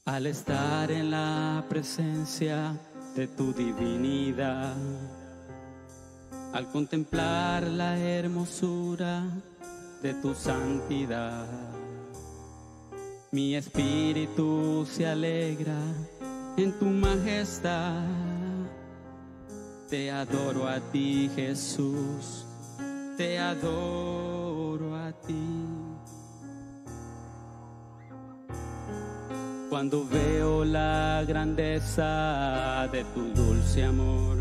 Al estar en la presencia de tu divinidad, al contemplar la hermosura de tu santidad, mi espíritu se alegra en tu majestad. Te adoro a ti, Jesús, te adoro a ti. Cuando veo la grandeza de tu dulce amor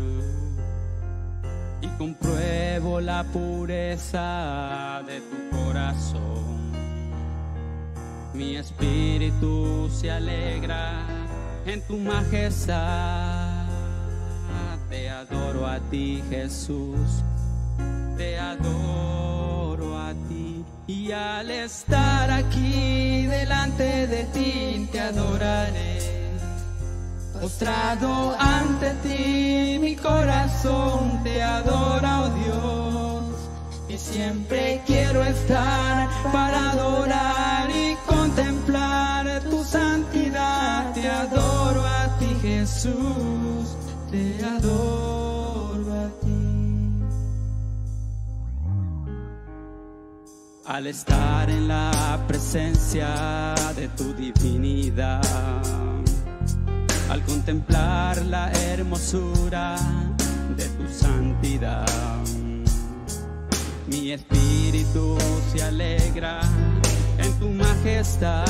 y compruebo la pureza de tu corazón, mi espíritu se alegra en tu majestad. Te adoro a ti, Jesús, te adoro a ti. Y al estar aquí delante de ti te adoraré. Postrado ante ti mi corazón te adora, oh Dios. Y siempre quiero estar para adorar y contemplar tu santidad. Te adoro a ti, Jesús, te adoro a ti. Al estar en la presencia de tu divinidad, al contemplar la hermosura de tu santidad, mi espíritu se alegra en tu majestad.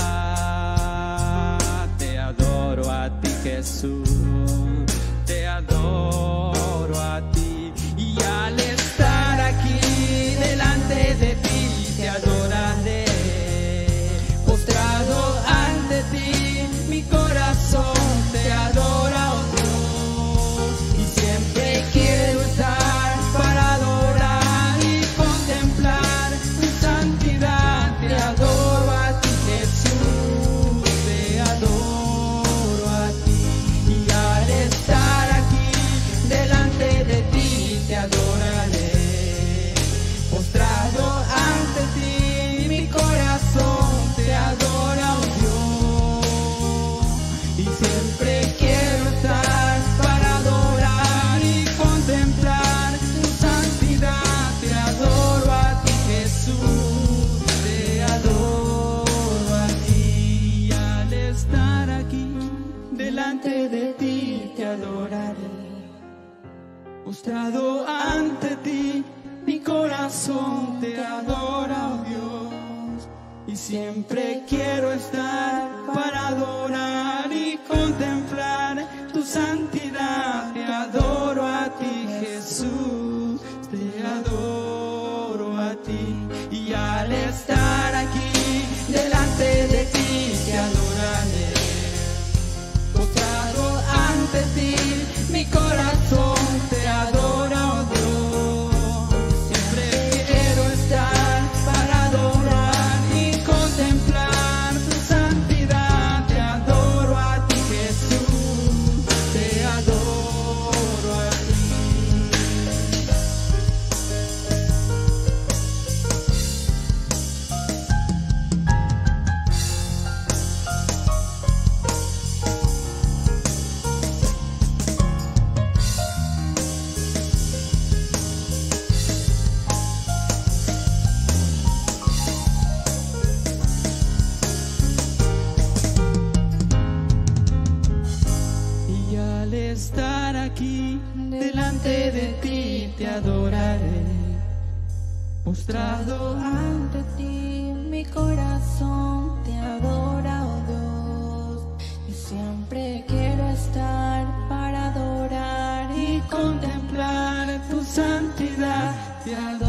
Te adoro a ti, Jesús, te adoro a ti. Y al estar aquí delante de ti te adoraré. Postrado ante ti mi corazón te adora, oh Dios. Y siempre quiero estar para adorar y contemplar tu santidad. Te adoro a ti, Jesús, te adoro a ti. Y al estar aquí delante de ti te adoraré. Postrado ante ti mi corazón te adora, oh Dios. Y siempre quiero estar para adorar y contemplar tu santidad. Te adoro a ti, Jesús, te adoro a ti. Y al estar aquí delante de ti te adoraré. Postrado ante ti mi corazón te adora, oh Dios. Y siempre quiero estar para adorar y contemplar tu santidad. Te adoro a ti, Jesús, te adoro a ti. Y al estar aquí delante de ti te adoraré. Postrado ante ti mi corazón te adora, oh Dios. Siempre quiero estar para adorar y contemplar tu santidad. Te adoro a ti, Jesús, te adoro a ti. Y al estar aquí delante de ti te adoraré. Postrado Ante ti mi corazón te adora, oh Dios. Y siempre quiero estar para adorar y contemplar tu santidad. Te adoro